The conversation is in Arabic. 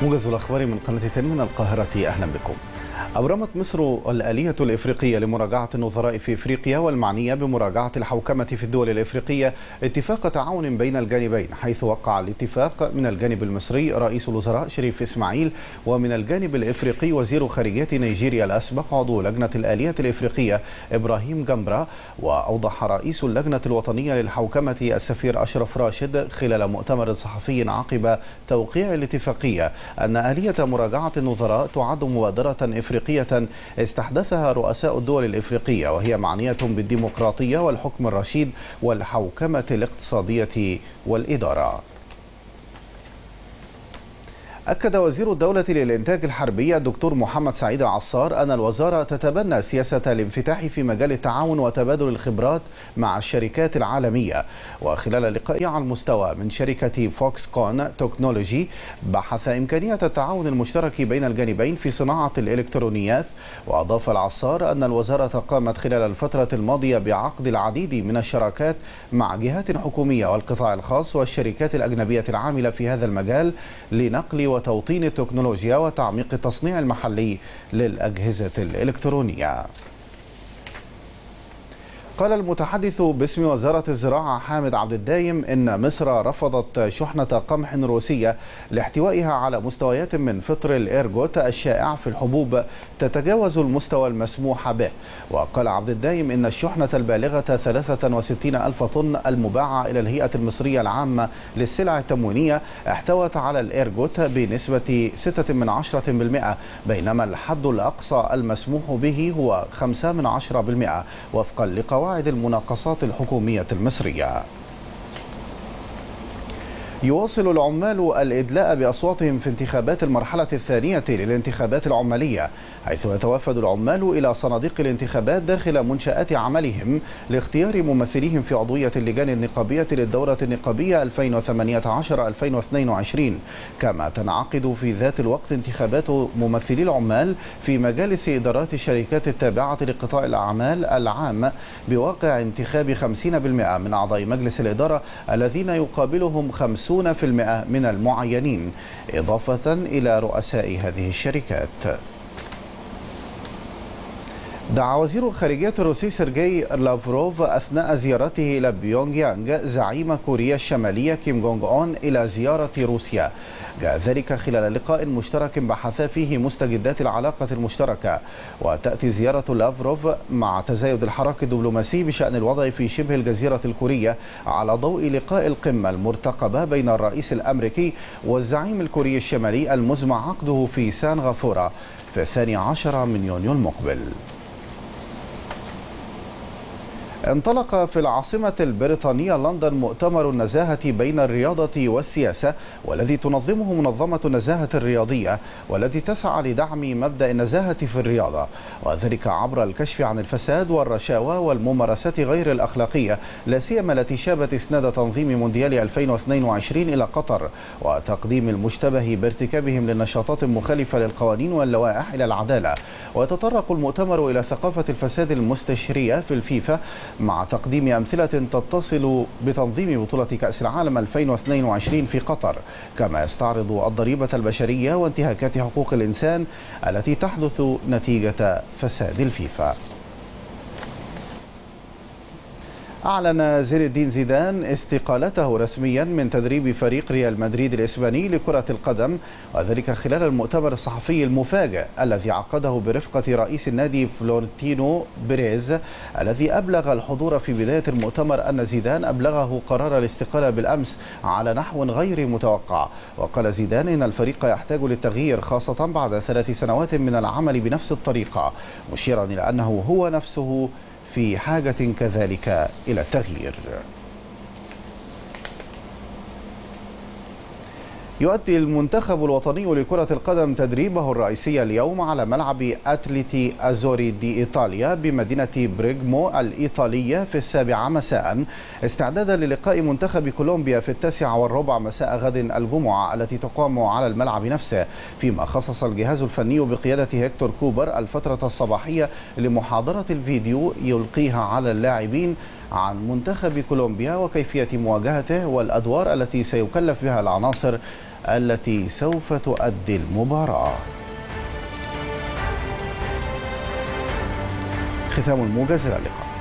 موجز الأخبار من قناة 10 من القاهرة، أهلا بكم. أبرمت مصر الآلية الإفريقية لمراجعة النظراء في إفريقيا والمعنية بمراجعة الحوكمة في الدول الإفريقية اتفاق تعاون بين الجانبين، حيث وقع الاتفاق من الجانب المصري رئيس الوزراء شريف إسماعيل، ومن الجانب الإفريقي وزير خارجية نيجيريا الأسبق عضو لجنة الآلية الإفريقية إبراهيم جمبرة. وأوضح رئيس اللجنة الوطنية للحوكمة السفير أشرف راشد خلال مؤتمر صحفي عقب توقيع الاتفاقية أن آلية مراجعة النظراء تعد مبادرة إفريقية استحدثها رؤساء الدول الإفريقية، وهي معنية بالديمقراطية والحكم الرشيد والحوكمة الاقتصادية والإدارة. أكد وزير الدولة للإنتاج الحربي الدكتور محمد سعيد العصار أن الوزارة تتبنى سياسة الانفتاح في مجال التعاون وتبادل الخبرات مع الشركات العالمية. وخلال لقاء على المستوى من شركة فوكس كون تكنولوجي بحث إمكانية التعاون المشترك بين الجانبين في صناعة الإلكترونيات. وأضاف العصار أن الوزارة قامت خلال الفترة الماضية بعقد العديد من الشراكات مع جهات حكومية والقطاع الخاص والشركات الأجنبية العاملة في هذا المجال لنقل وتوطين التكنولوجيا وتعميق التصنيع المحلي للأجهزة الإلكترونية. قال المتحدث باسم وزارة الزراعة حامد عبد الدايم إن مصر رفضت شحنة قمح روسية لاحتوائها على مستويات من فطر الإيرجوت الشائع في الحبوب تتجاوز المستوى المسموح به. وقال عبد الدايم إن الشحنة البالغة 63 ألف طن المباعة إلى الهيئة المصرية العامة للسلع التموينية احتوت على الإيرجوت بنسبة 0.6%، بينما الحد الأقصى المسموح به هو 0.5% وفقا لقواعد المناقصات الحكومية المصرية. يواصل العمال الإدلاء بأصواتهم في انتخابات المرحلة الثانية للانتخابات العمالية، حيث يتوافد العمال إلى صناديق الانتخابات داخل منشآت عملهم لاختيار ممثليهم في عضوية اللجان النقابية للدورة النقابية 2018-2022. كما تنعقد في ذات الوقت انتخابات ممثلي العمال في مجالس إدارات الشركات التابعة لقطاع الأعمال العام بواقع انتخاب 50% من أعضاء مجلس الإدارة الذين يقابلهم 50% من المعينين، إضافة إلى رؤساء هذه الشركات. دعا وزير الخارجية الروسي سيرجي لافروف أثناء زيارته إلى بيونغ يانغ زعيم كوريا الشمالية كيم جونغ أون إلى زيارة روسيا. جاء ذلك خلال لقاء مشترك بحثا فيه مستجدات العلاقة المشتركة. وتأتي زيارة لافروف مع تزايد الحراك الدبلوماسي بشأن الوضع في شبه الجزيرة الكورية على ضوء لقاء القمة المرتقبة بين الرئيس الأمريكي والزعيم الكوري الشمالي المزمع عقده في سانغافورة في 12 من يونيو المقبل. انطلق في العاصمة البريطانية لندن مؤتمر النزاهة بين الرياضة والسياسة، والذي تنظمه منظمة النزاهة الرياضية، والتي تسعى لدعم مبدأ النزاهة في الرياضة، وذلك عبر الكشف عن الفساد والرشاوى والممارسات غير الأخلاقية، لا سيما التي شابت إسناد تنظيم مونديال 2022 إلى قطر، وتقديم المشتبه بارتكابهم للنشاطات المخالفة للقوانين واللوائح إلى العدالة. ويتطرق المؤتمر إلى ثقافة الفساد المستشرية في الفيفا، مع تقديم أمثلة تتصل بتنظيم بطولة كأس العالم 2022 في قطر، كما يستعرض الضريبة البشرية وانتهاكات حقوق الإنسان التي تحدث نتيجة فساد الفيفا. أعلن زين الدين زيدان استقالته رسميا من تدريب فريق ريال مدريد الإسباني لكرة القدم، وذلك خلال المؤتمر الصحفي المفاجئ الذي عقده برفقة رئيس النادي فلورنتينو بيريز، الذي أبلغ الحضور في بداية المؤتمر أن زيدان أبلغه قرار الاستقالة بالأمس على نحو غير متوقع. وقال زيدان إن الفريق يحتاج للتغيير، خاصة بعد 3 سنوات من العمل بنفس الطريقة، مشيرا إلى أنه هو نفسه في حاجة كذلك إلى التغيير. يؤدي المنتخب الوطني لكرة القدم تدريبه الرئيسي اليوم على ملعب أتليتي أزوري دي إيطاليا بمدينة بريغمو الإيطالية في 7 مساء، استعدادا للقاء منتخب كولومبيا في 9:15 مساء غد الجمعة التي تقام على الملعب نفسه. فيما خصص الجهاز الفني بقيادة هيكتور كوبر الفترة الصباحية لمحاضرة الفيديو يلقيها على اللاعبين عن منتخب كولومبيا وكيفية مواجهته والأدوار التي سيكلف بها العناصر التي سوف تؤدي المباراة. ختام الموجز، إلى اللقاء.